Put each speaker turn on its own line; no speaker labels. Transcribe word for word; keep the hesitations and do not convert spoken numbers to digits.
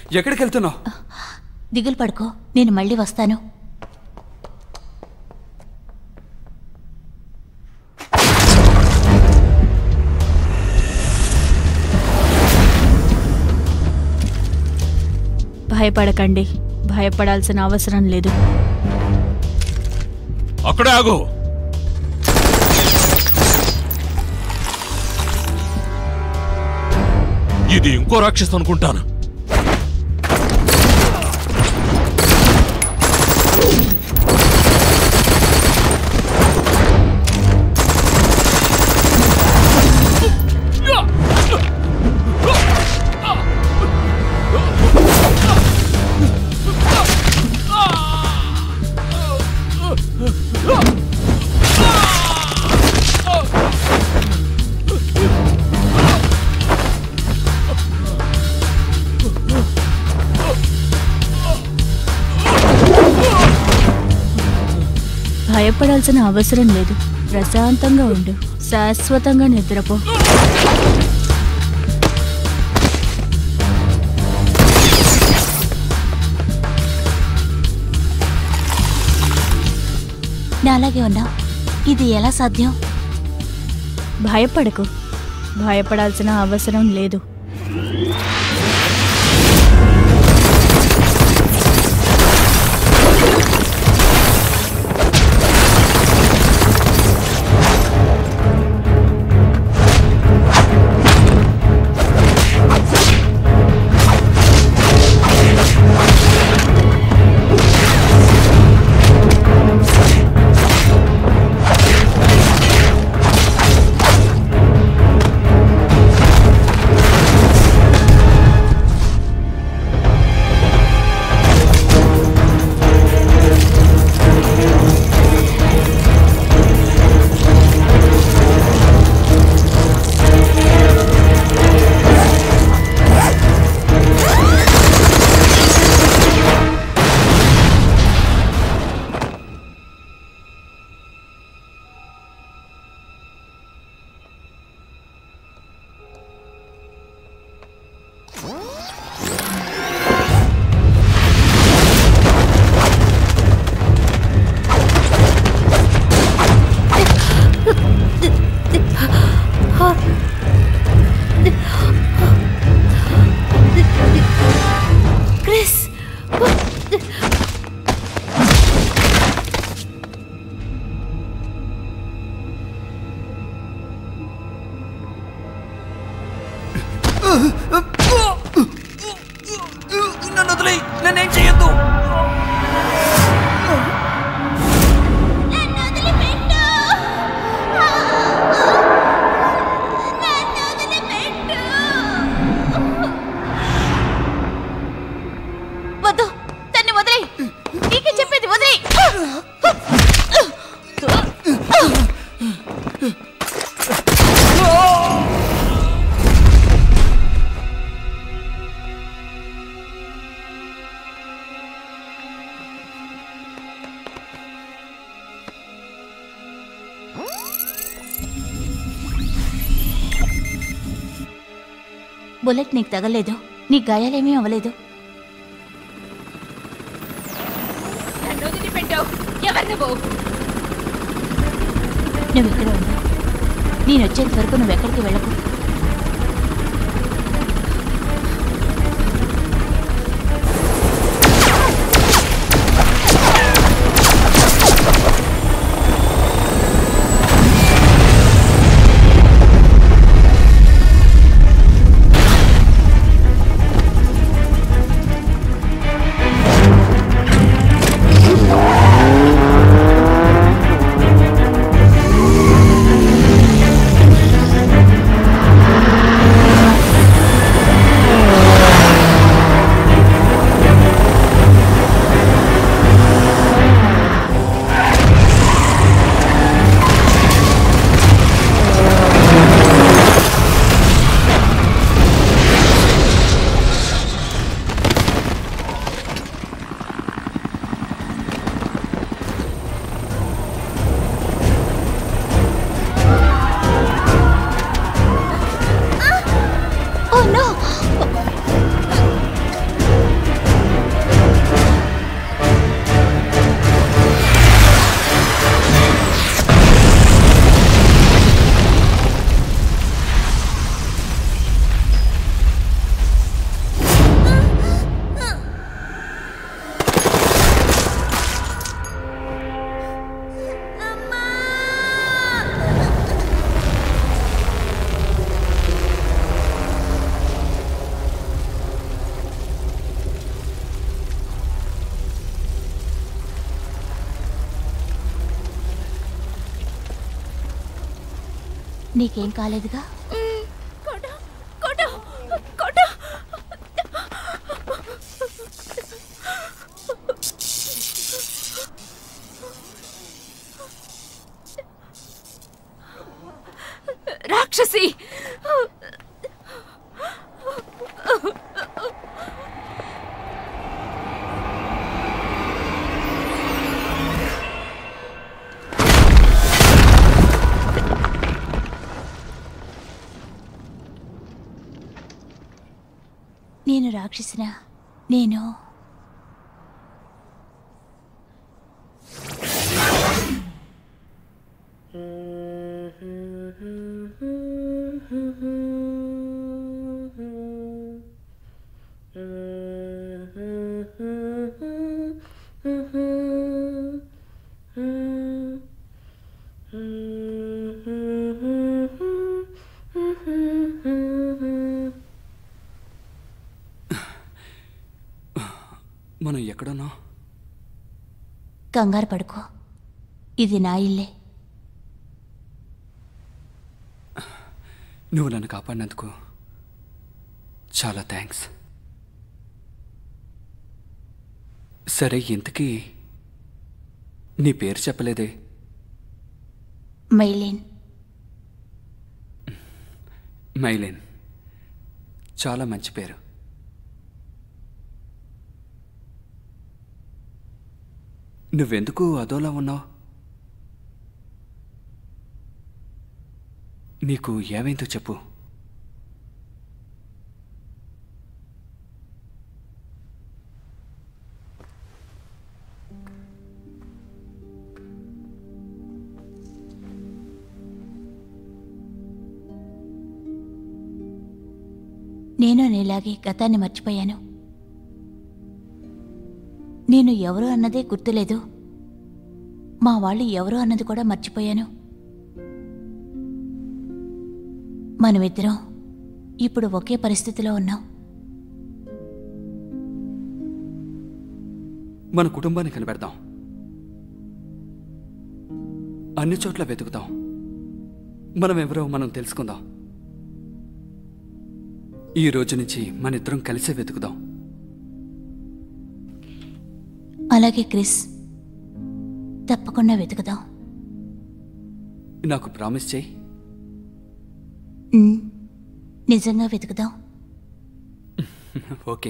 ఎక్కడికి వెళ్తున్నావు?
దిగులు పడుకో, నేను మళ్ళీ వస్తాను.
భయపడకండి, భయపడాల్సిన అవసరం లేదు.
అక్కడే ఆగు. ఇది ఇంకో రాక్షసు అనుకుంటాను.
భయపడాల్సిన అవసరం లేదు. ప్రశాంతంగా ఉండు, శాశ్వతంగా నిద్రపో.
నా అలాగే ఉన్నా, ఇది ఎలా సాధ్యం?
భయపడకు, భయపడాల్సిన అవసరం లేదు.
నన్ను వదిలే, నన్నేం చేయొద్దు.
వద్దు, తన్ని వదిలే. నీకే చెప్పేది, వదిలే. బుల్లెట్ నీకు తగలేదు, నీ గాయాలేమీ అవ్వలేదు. నువ్వు ఇక్కడ ఉన్నా, నేను వచ్చేంత వరకు నువ్వు ఎక్కడికి వెళ్ళకు. నీకేం కాలేదుగా?
రాక్షసి!
నేను రాక్షసినా? నేను
మనం ఎక్కడున్నాం?
కంగారు పడుకో, ఇది నా ఇల్లే.
నువ్వు నన్ను కాపాడినందుకు చాలా థ్యాంక్స్. సరే, ఇంతకీ నీ పేరు చెప్పలేదే?
మైలేన్.
మైలేన్ చాలా మంచి పేరు. నువ్వెందుకు అదోలా ఉన్నావు? నీకు ఏమైందో చెప్పు.
నేను నీలాగే గతాన్ని మర్చిపోయాను. నేను ఎవరు అన్నదే గుర్తులేదు. మా వాళ్ళు ఎవరు అన్నది కూడా మర్చిపోయాను. మనమిద్దరం ఇప్పుడు ఒకే పరిస్థితిలో ఉన్నాం.
మన కుటుంబాన్ని కనిపెడదాం. అన్ని చోట్ల వెతుకుతాం. మనం ఎవరో మనం తెలుసుకుందాం. ఈ రోజు నుంచి మన ఇద్దరం కలిసే వెతుకుదాం.
అలాగే క్రిస్, తప్పకుండా వెతుకుదాం.
నాకు ప్రామిస్ చేయి.
ఉమ్, నిజంగా వెతుకుదాం.
ఓకే.